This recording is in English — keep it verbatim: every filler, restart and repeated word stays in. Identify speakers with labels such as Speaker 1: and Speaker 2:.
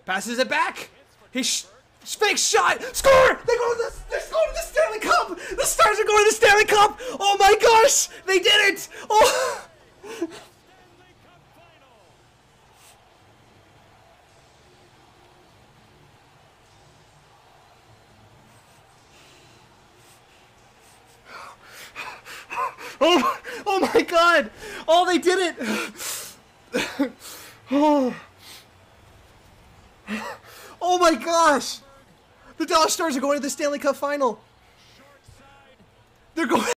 Speaker 1: Passes it back. He sh fake shot. Score! They go to the, they're going to the Stanley Cup. The Stars are going to the Stanley Cup. Oh my gosh, they did it. Oh. Oh, oh my God! Oh, they did it! Oh. Oh my gosh! The Dallas Stars are going to the Stanley Cup final. They're going.